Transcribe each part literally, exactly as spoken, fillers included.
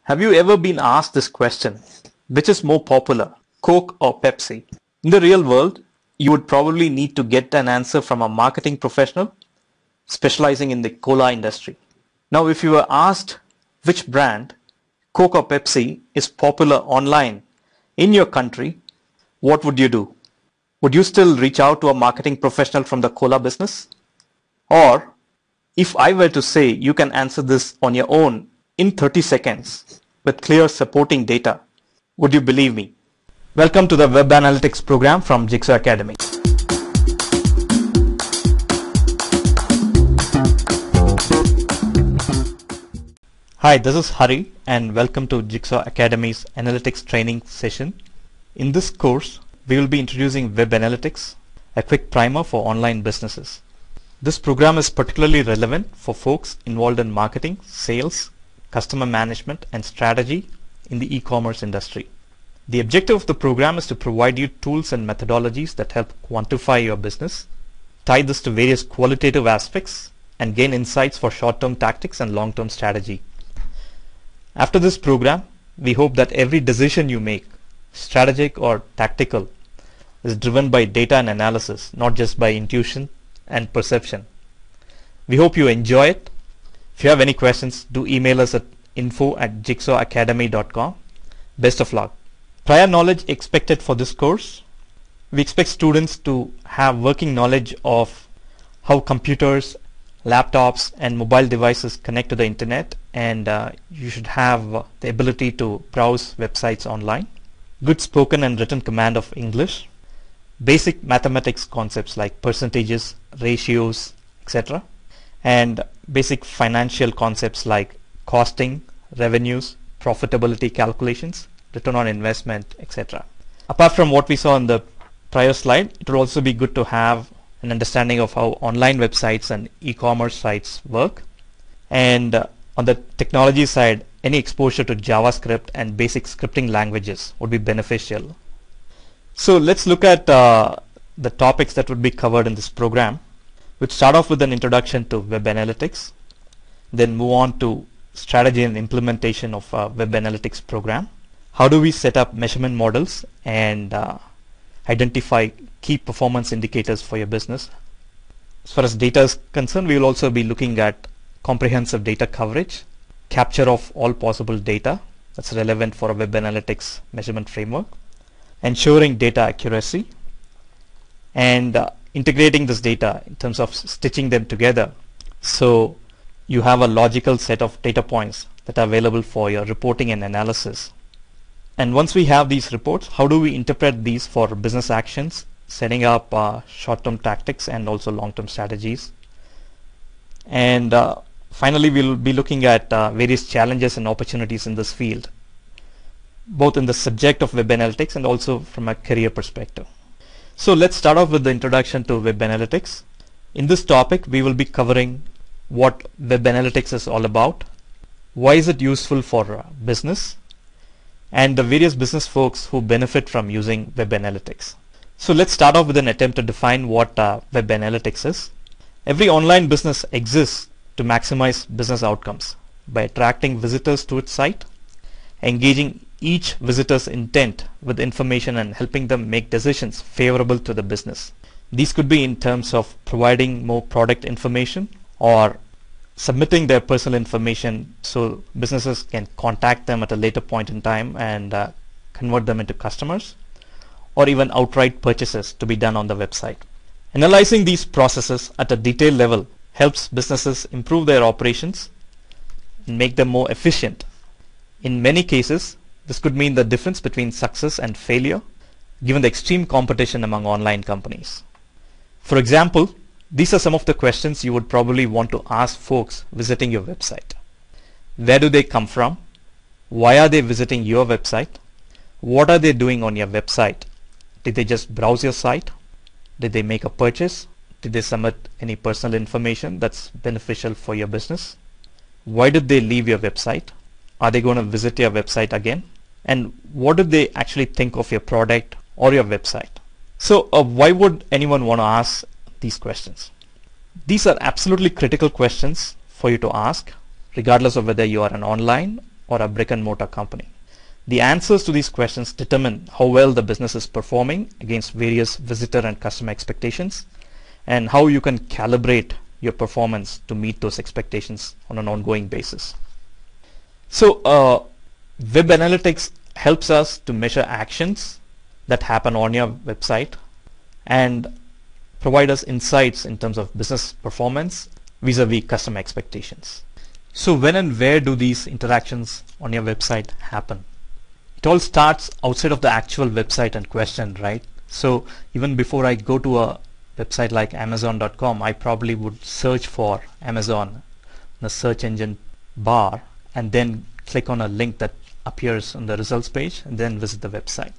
Have you ever been asked this question? Which is more popular, Coke or Pepsi? In the real world, you would probably need to get an answer from a marketing professional specializing in the cola industry. Now, if you were asked which brand, Coke or Pepsi, is popular online in your country, what would you do? Would you still reach out to a marketing professional from the cola business? Or if I were to say you can answer this on your own in thirty seconds with clear supporting data, would you believe me? Welcome to the Web Analytics program from Jigsaw Academy. Hi, this is Hari and welcome to Jigsaw Academy's Analytics training session. In this course, we will be introducing Web Analytics, a quick primer for online businesses. This program is particularly relevant for folks involved in marketing, sales, customer management, and strategy in the e-commerce industry. The objective of the program is to provide you tools and methodologies that help quantify your business, tie this to various qualitative aspects, and gain insights for short-term tactics and long-term strategy. After this program, we hope that every decision you make, strategic or tactical, is driven by data and analysis, not just by intuition and perception. We hope you enjoy it. If you have any questions, do email us at info at jigsaw academy dot com. Best of luck. Prior knowledge expected for this course. We expect students to have working knowledge of how computers, laptops, and mobile devices connect to the internet, and uh, you should have uh, the ability to browse websites online. Good spoken and written command of English. Basic mathematics concepts like percentages, ratios, et cetera. And basic financial concepts like costing, revenues, profitability calculations, return on investment, et cetera. Apart from what we saw in the prior slide, it would also be good to have an understanding of how online websites and e-commerce sites work. And uh, on the technology side, any exposure to JavaScript and basic scripting languages would be beneficial. So let's look at uh, the topics that would be covered in this program. We'll start off with an introduction to Web Analytics, then move on to strategy and implementation of a Web Analytics program. How do we set up measurement models and uh, identify key performance indicators for your business? As far as data is concerned, we will also be looking at comprehensive data coverage, capture of all possible data that's relevant for a Web Analytics measurement framework, ensuring data accuracy, and uh, integrating this data in terms of stitching them together so you have a logical set of data points that are available for your reporting and analysis. And once we have these reports, how do we interpret these for business actions, setting up uh, short-term tactics and also long-term strategies? And uh, finally, we'll be looking at uh, various challenges and opportunities in this field, both in the subject of Web Analytics and also from a career perspective. So let's start off with the introduction to Web Analytics. In this topic, we will be covering what Web Analytics is all about, why is it useful for uh, business, and the various business folks who benefit from using Web Analytics. So let's start off with an attempt to define what uh, Web Analytics is. Every online business exists to maximize business outcomes by attracting visitors to its site, engaging each visitor's intent with information and helping them make decisions favorable to the business. These could be in terms of providing more product information or submitting their personal information so businesses can contact them at a later point in time and uh, convert them into customers, or even outright purchases to be done on the website. Analyzing these processes at a detailed level helps businesses improve their operations and make them more efficient. In many cases, this could mean the difference between success and failure, given the extreme competition among online companies. For example, these are some of the questions you would probably want to ask folks visiting your website. Where do they come from? Why are they visiting your website? What are they doing on your website? Did they just browse your site? Did they make a purchase? Did they submit any personal information that's beneficial for your business? Why did they leave your website? Are they going to visit your website again? And what do they actually think of your product or your website? So uh, why would anyone want to ask these questions? These are absolutely critical questions for you to ask, regardless of whether you are an online or a brick and mortar company? The answers to these questions determine how well the business is performing against various visitor and customer expectations, and how you can calibrate your performance to meet those expectations on an ongoing basis. So uh, web analytics helps us to measure actions that happen on your website and provide us insights in terms of business performance vis-a-vis customer expectations. So when and where do these interactions on your website happen? It all starts outside of the actual website in question, right? So even before I go to a website like Amazon dot com, I probably would search for Amazon in the search engine bar and then click on a link that appears on the results page and then visit the website.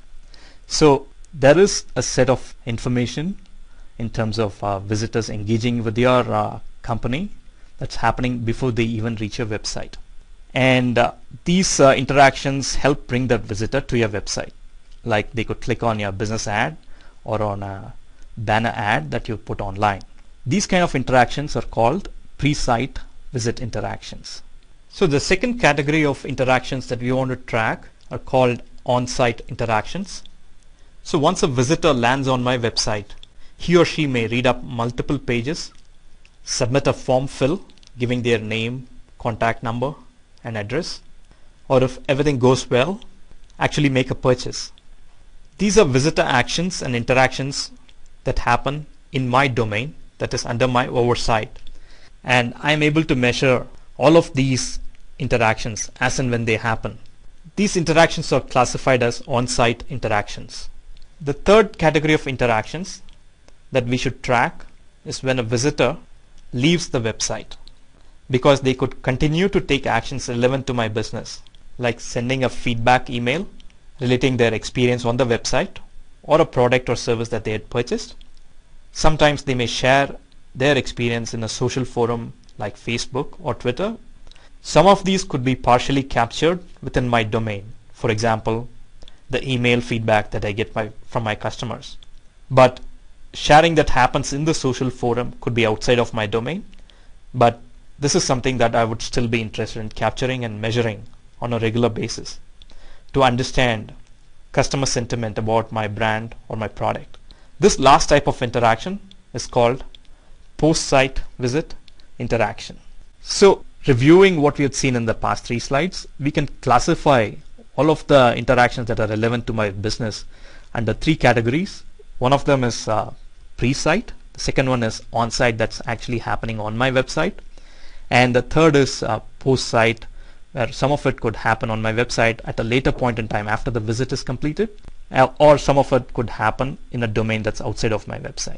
So there is a set of information in terms of uh, visitors engaging with your uh, company that's happening before they even reach your website. And uh, these uh, interactions help bring that visitor to your website. Like they could click on your business ad or on a banner ad that you put online. These kind of interactions are called pre-site visit interactions. So the second category of interactions that we want to track are called on-site interactions. So once a visitor lands on my website, he or she may read up multiple pages, submit a form fill giving their name, contact number, and address, or if everything goes well, actually make a purchase. These are visitor actions and interactions that happen in my domain, that is under my oversight, and I am able to measure all of these interactions as and when they happen. These interactions are classified as on-site interactions. The third category of interactions that we should track is when a visitor leaves the website, because they could continue to take actions relevant to my business, like sending a feedback email relating their experience on the website or a product or service that they had purchased. Sometimes they may share their experience in a social forum like Facebook or Twitter. Some of these could be partially captured within my domain. For example, the email feedback that I get my, from my customers. But sharing that happens in the social forum could be outside of my domain, but this is something that I would still be interested in capturing and measuring on a regular basis to understand customer sentiment about my brand or my product. This last type of interaction is called post-site visit interaction. So reviewing what we had seen in the past three slides, we can classify all of the interactions that are relevant to my business under three categories. One of them is uh, pre-site, the second one is on-site, that's actually happening on my website, and the third is uh, post-site, where some of it could happen on my website at a later point in time after the visit is completed, uh, or some of it could happen in a domain that's outside of my website.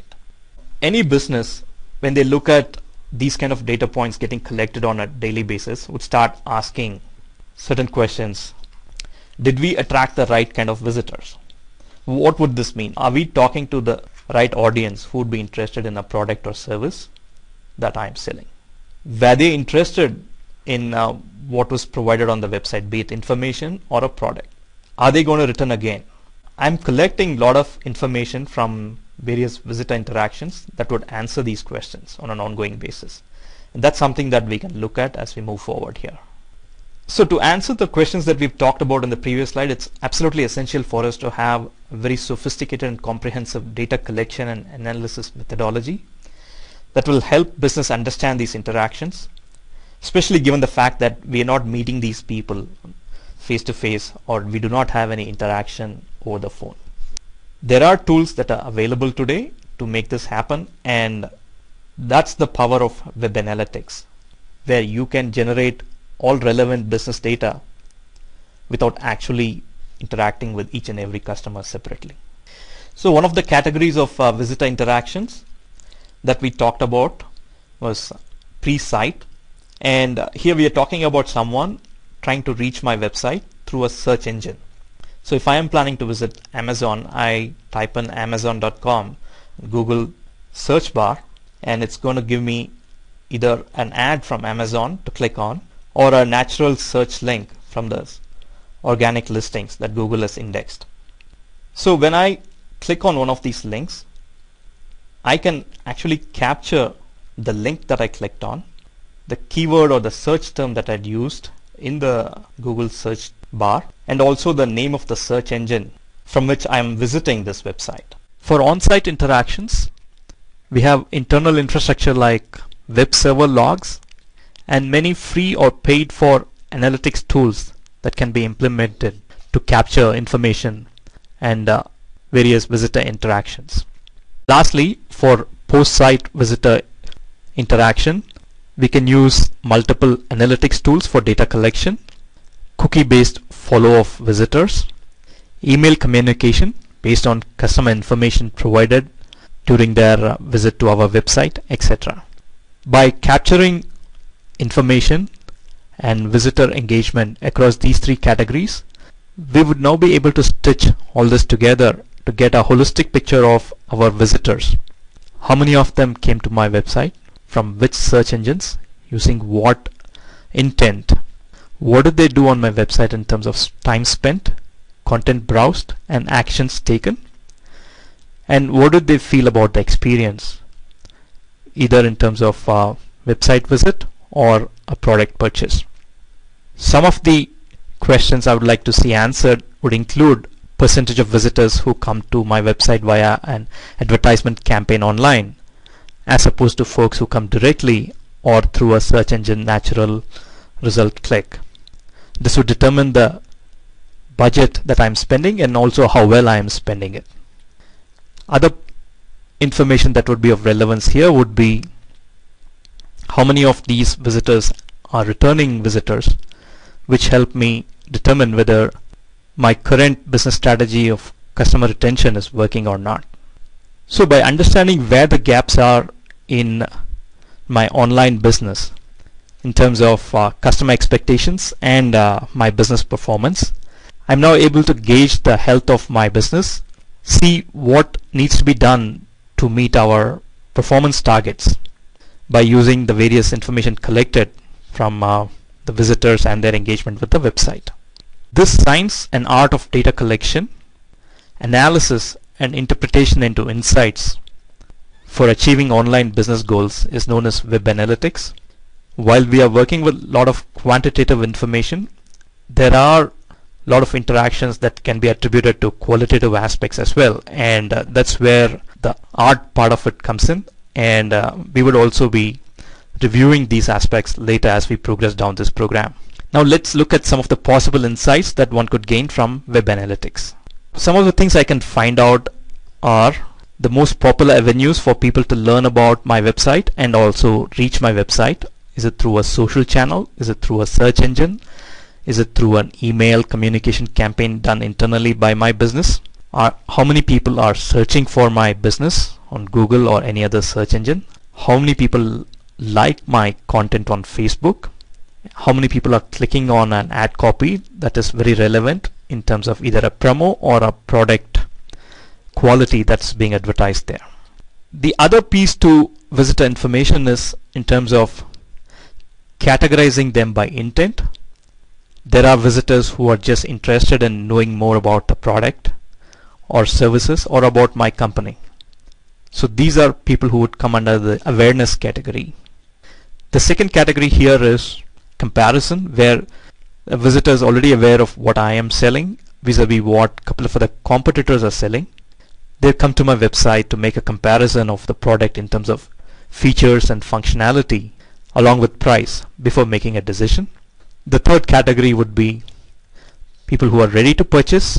Any business, when they look at these kind of data points getting collected on a daily basis, would start asking certain questions. Did we attract the right kind of visitors? What would this mean? Are we talking to the right audience who would be interested in a product or service that I'm selling? Were they interested in uh, what was provided on the website, be it information or a product? Are they going to return again? I'm collecting a lot of information from various visitor interactions that would answer these questions on an ongoing basis. And that's something that we can look at as we move forward here. So to answer the questions that we've talked about in the previous slide, it's absolutely essential for us to have a very sophisticated and comprehensive data collection and analysis methodology that will help business understand these interactions, especially given the fact that we are not meeting these people face to face, or we do not have any interaction over the phone. There are tools that are available today to make this happen, and that's the power of web analytics, where you can generate all relevant business data without actually interacting with each and every customer separately. So one of the categories of uh, visitor interactions that we talked about was pre-site, and uh, here we are talking about someone trying to reach my website through a search engine. So if I am planning to visit Amazon, I type in Amazon dot com, Google search bar, and it's going to give me either an ad from Amazon to click on or a natural search link from the organic listings that Google has indexed. So when I click on one of these links, I can actually capture the link that I clicked on, the keyword or the search term that I'd used, in the Google search bar, and also the name of the search engine from which I am visiting this website. For on-site interactions, we have internal infrastructure like web server logs and many free or paid for analytics tools that can be implemented to capture information and uh, various visitor interactions. Lastly, for post-site visitor interaction, we can use multiple analytics tools for data collection, cookie-based follow of visitors, email communication based on customer information provided during their uh, visit to our website, et cetera. By capturing information and visitor engagement across these three categories, we would now be able to stitch all this together to get a holistic picture of our visitors. How many of them came to my website, from which search engines, using what intent, what did they do on my website in terms of time spent, content browsed, and actions taken, and what did they feel about the experience, either in terms of uh, website visit or a product purchase. Some of the questions I would like to see answered would include percentage of visitors who come to my website via an advertisement campaign online, as opposed to folks who come directly or through a search engine natural result click. This would determine the budget that I'm spending and also how well I am spending it. Other information that would be of relevance here would be how many of these visitors are returning visitors, which help me determine whether my current business strategy of customer retention is working or not. So by understanding where the gaps are in my online business in terms of uh, customer expectations and uh, my business performance, I'm now able to gauge the health of my business, see what needs to be done to meet our performance targets by using the various information collected from uh, the visitors and their engagement with the website. This science and art of data collection, analysis, and interpretation into insights for achieving online business goals is known as web analytics. While we are working with a lot of quantitative information, there are a lot of interactions that can be attributed to qualitative aspects as well, and uh, that's where the art part of it comes in, and uh, we would also be reviewing these aspects later as we progress down this program. Now let's look at some of the possible insights that one could gain from web analytics. Some of the things I can find out are the most popular avenues for people to learn about my website and also reach my website. Is it through a social channel? Is it through a search engine? Is it through an email communication campaign done internally by my business? Are, how many people are searching for my business on Google or any other search engine? How many people like my content on Facebook? How many people are clicking on an ad copy that is very relevant in terms of either a promo or a product quality that's being advertised there? The other piece to visitor information is in terms of categorizing them by intent. There are visitors who are just interested in knowing more about the product or services or about my company. So these are people who would come under the awareness category. The second category here is comparison, where a visitor is already aware of what I am selling vis-a-vis what a couple of other competitors are selling. They come to my website to make a comparison of the product in terms of features and functionality along with price before making a decision. The third category would be people who are ready to purchase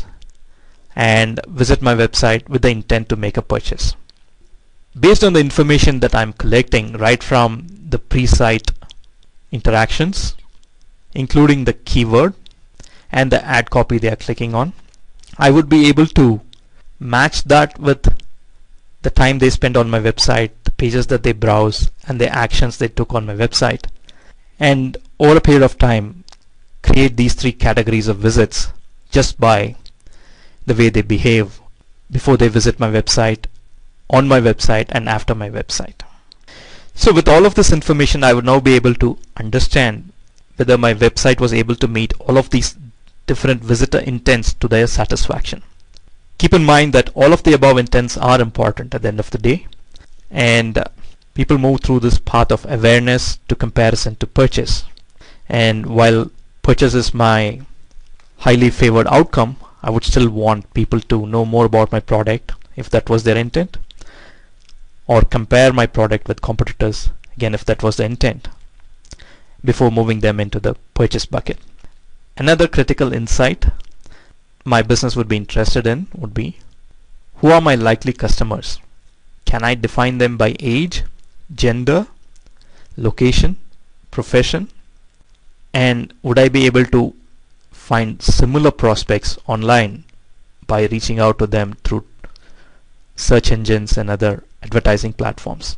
and visit my website with the intent to make a purchase. Based on the information that I'm collecting right from the pre-site interactions, including the keyword and the ad copy they are clicking on, I would be able to match that with the time they spend on my website, the pages that they browse, and the actions they took on my website, and over a period of time create these three categories of visits just by the way they behave before they visit my website, on my website, and after my website. So with all of this information, I would now be able to understand whether my website was able to meet all of these different visitor intents to their satisfaction. Keep in mind that all of the above intents are important at the end of the day, and uh, people move through this path of awareness to comparison to purchase. And while purchase is my highly favored outcome, I would still want people to know more about my product if that was their intent, or compare my product with competitors, again if that was the intent, before moving them into the purchase bucket. Another critical insight my business would be interested in would be, who are my likely customers? Can I define them by age, gender, location, profession, and would I be able to find similar prospects online by reaching out to them through search engines and other advertising platforms?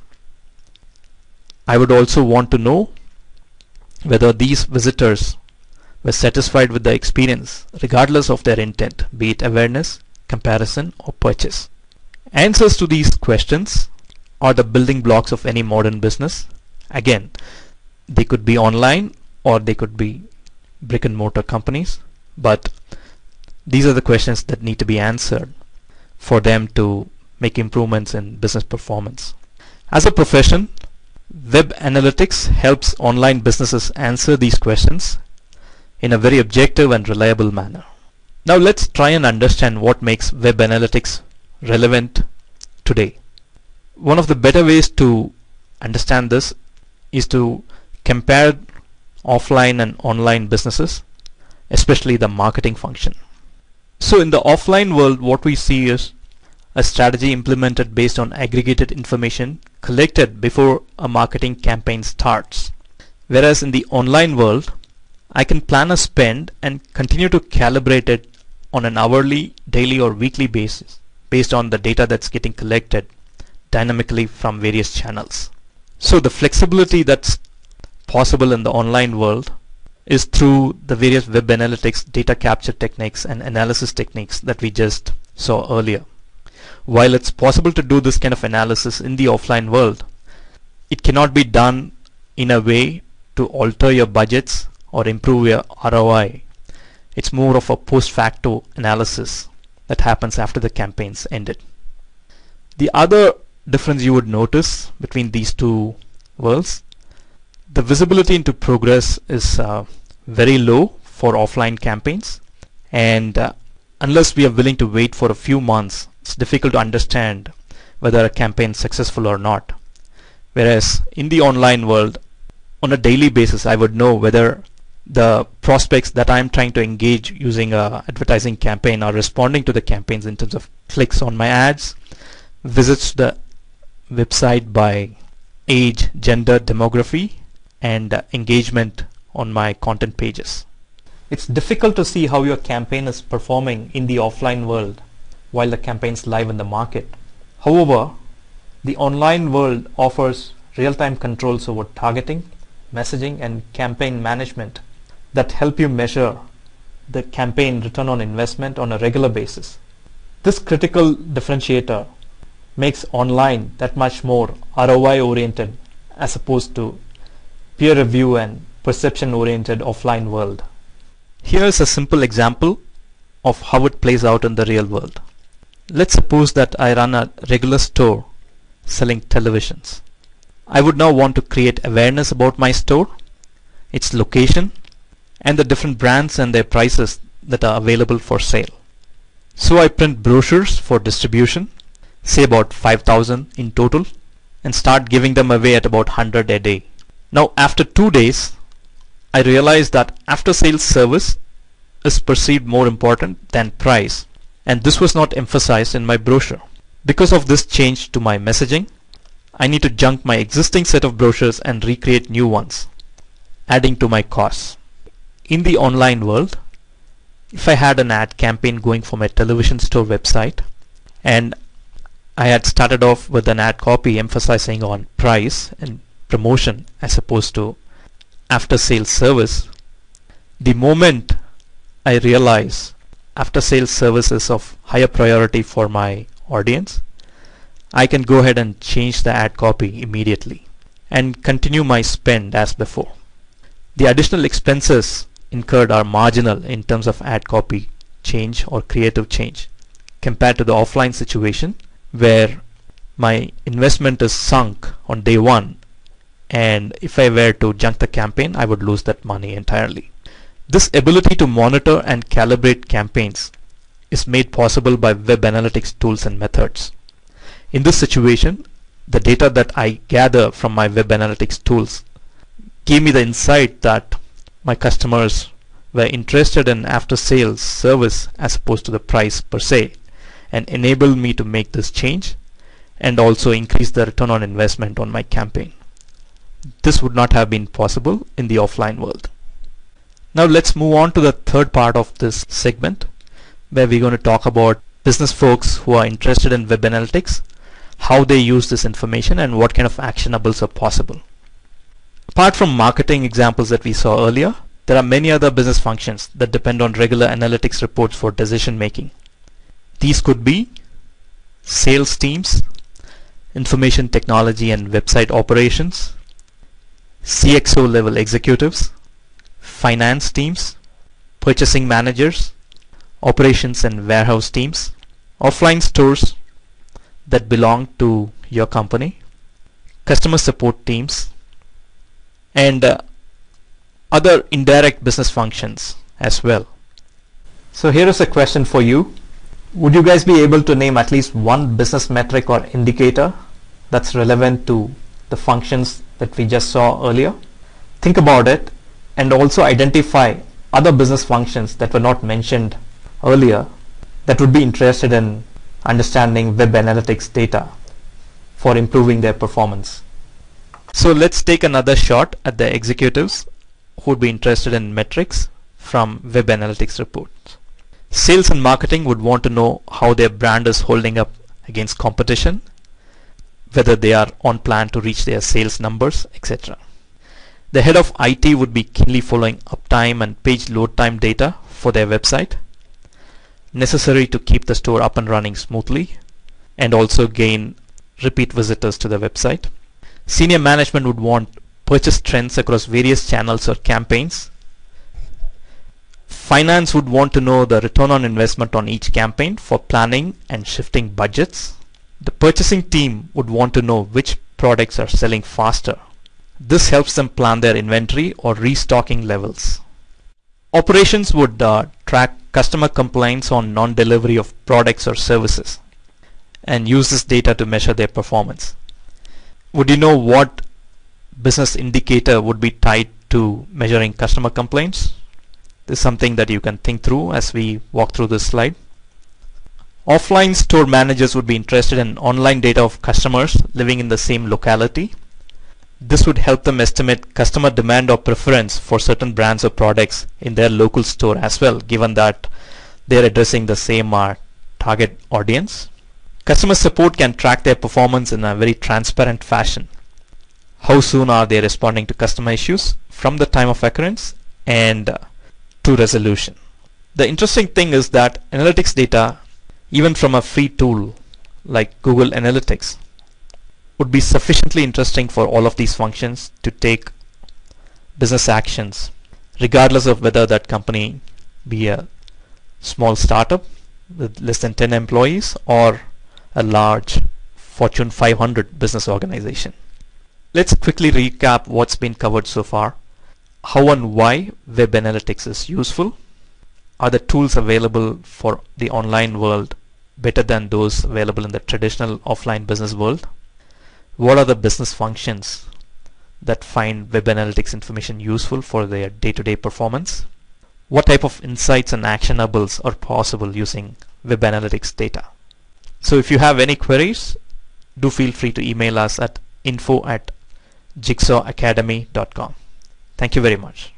I would also want to know whether these visitors were satisfied with the experience regardless of their intent, be it awareness, comparison, or purchase. Answers to these questions are the building blocks of any modern business. Again, they could be online or they could be brick and mortar companies, but these are the questions that need to be answered for them to make improvements in business performance. As a profession, web analytics helps online businesses answer these questions in a very objective and reliable manner. Now let's try and understand what makes web analytics relevant today. One of the better ways to understand this is to compare offline and online businesses, especially the marketing function. So in the offline world, what we see is a strategy implemented based on aggregated information collected before a marketing campaign starts. Whereas in the online world, I can plan a spend and continue to calibrate it on an hourly, daily, or weekly basis based on the data that's getting collected dynamically from various channels. So the flexibility that's possible in the online world is through the various web analytics, data capture techniques, and analysis techniques that we just saw earlier. While it's possible to do this kind of analysis in the offline world, it cannot be done in a way to alter your budgets or improve your R O I. It's more of a post facto analysis that happens after the campaign's ended. The other difference you would notice between these two worlds, the visibility into progress is uh, very low for offline campaigns, and uh, unless we are willing to wait for a few months, it's difficult to understand whether a campaign is successful or not. Whereas in the online world, on a daily basis, I would know whether the prospects that I'm trying to engage using a advertising campaign are responding to the campaigns in terms of clicks on my ads, visits to the website by age, gender, demography, and uh, engagement on my content pages. It's difficult to see how your campaign is performing in the offline world while the campaign is live in the market. However, the online world offers real-time controls over targeting, messaging, and campaign management that help you measure the campaign return on investment on a regular basis. This critical differentiator makes online that much more R O I oriented as opposed to peer review and perception oriented offline world. Here's a simple example of how it plays out in the real world. Let's suppose that I run a regular store selling televisions. I would now want to create awareness about my store, its location, and the different brands and their prices that are available for sale. So I print brochures for distribution, say about five thousand in total, and start giving them away at about one hundred a day. Now after two days, I realized that after sales service is perceived more important than price, and this was not emphasized in my brochure. Because of this change to my messaging, I need to junk my existing set of brochures and recreate new ones, adding to my costs. In the online world, if I had an ad campaign going for my television store website, and I had started off with an ad copy emphasizing on price and promotion as opposed to after sales service, the moment I realize after sales service is of higher priority for my audience, I can go ahead and change the ad copy immediately and continue my spend as before. The additional expenses incurred are marginal in terms of ad copy change or creative change compared to the offline situation where my investment is sunk on day one, and if I were to junk the campaign, I would lose that money entirely. This ability to monitor and calibrate campaigns is made possible by web analytics tools and methods. In this situation, the data that I gather from my web analytics tools gave me the insight that my customers were interested in after-sales service as opposed to the price per se, and enabled me to make this change and also increase the return on investment on my campaign. This would not have been possible in the offline world. Now let's move on to the third part of this segment, where we're going to talk about business folks who are interested in web analytics, how they use this information, and what kind of actionables are possible. Apart from marketing examples that we saw earlier, there are many other business functions that depend on regular analytics reports for decision making. These could be sales teams, information technology and website operations, C X O level executives, finance teams, purchasing managers, operations and warehouse teams, offline stores that belong to your company, customer support teams, and uh, other indirect business functions as well. So here is a question for you. Would you guys be able to name at least one business metric or indicator that's relevant to the functions that we just saw earlier? Think about it and also identify other business functions that were not mentioned earlier that would be interested in understanding web analytics data for improving their performance. So let's take another shot at the executives who would be interested in metrics from web analytics reports. Sales and marketing would want to know how their brand is holding up against competition, whether they are on plan to reach their sales numbers, et cetera. The head of I T would be keenly following uptime and page load time data for their website, necessary to keep the store up and running smoothly and also gain repeat visitors to the website. Senior management would want purchase trends across various channels or campaigns. Finance would want to know the return on investment on each campaign for planning and shifting budgets. The purchasing team would want to know which products are selling faster. This helps them plan their inventory or restocking levels. Operations would uh, track customer complaints on non-delivery of products or services and use this data to measure their performance. Would you know what business indicator would be tied to measuring customer complaints? This is something that you can think through as we walk through this slide. Offline store managers would be interested in online data of customers living in the same locality. This would help them estimate customer demand or preference for certain brands or products in their local store as well, given that they're addressing the same uh, target audience. Customer support can track their performance in a very transparent fashion. How soon are they responding to customer issues from the time of occurrence and uh, to resolution. The interesting thing is that analytics data, even from a free tool like Google Analytics, would be sufficiently interesting for all of these functions to take business actions, regardless of whether that company be a small startup with less than ten employees or a large Fortune five hundred business organization. Let's quickly recap what's been covered so far. How and why web analytics is useful. Are the tools available for the online world better than those available in the traditional offline business world? What are the business functions that find web analytics information useful for their day-to-day performance? What type of insights and actionables are possible using web analytics data? So if you have any queries, do feel free to email us at info at jigsaw academy dot com. Thank you very much.